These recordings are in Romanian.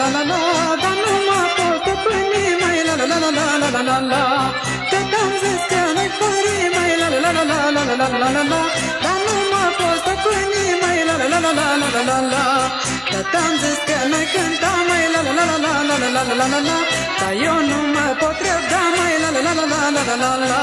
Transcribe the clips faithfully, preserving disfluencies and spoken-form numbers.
la la la, dar nu mă pot stăpâni, mai la la la la la la la la. Te-am zis că n-ai pări, mai la la la la la la la la la la, dar nu mă pot stăpâni, mai la la la la la la la la. Te-am zis că n-ai cânta, mai la la la la la la la la la la la, dar eu nu mă pot răbda, mai la la la la la la la la la.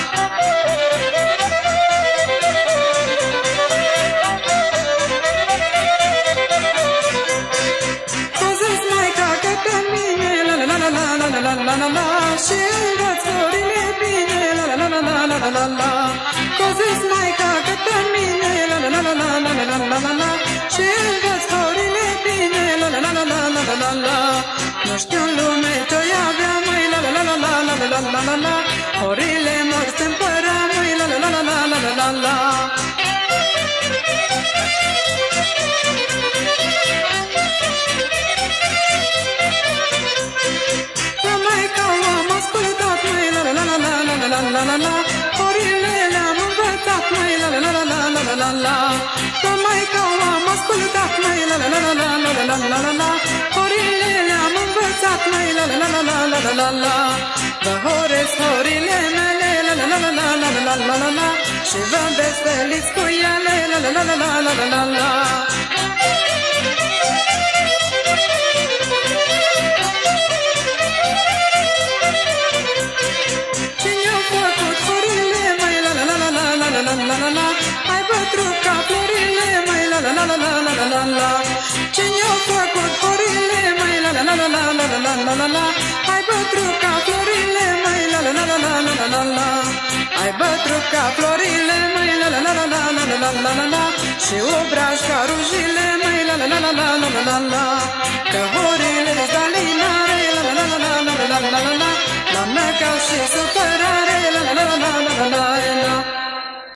La la la la, și învăț florile bine, la la la la la la la la. Că-o zis maica că pe mine, la la la la la la la la la la. Și învăț florile bine, la la la la la la la la. Nu știu în lume ce-o avea, măi, la la la la la la la la la la. Florile mor se-mpăra, măi, la la la la la la la la. La la la la, florile le-am învățat, măi, la la la la la la la la. Că maica am ascultat, măi, la la la la la la la la la la. Florile le-am învățat, măi, la la la la la la la la la. Vă horesc florile mele, la la la la la la la la la la. Și vă veseliți cu ele, la la la la la la la la la. Hai bătrân ca florile, măi, la la la la la la la la. Cine-o făcut florile, măi, la la la la la la la la la la. Hai bătrân ca florile, măi, la la la la la la la la. Hai bătrân ca florile, măi, la la la la la la la la la la. Și obraj ca rujile, măi, la la la la la la la la la. Că horile-s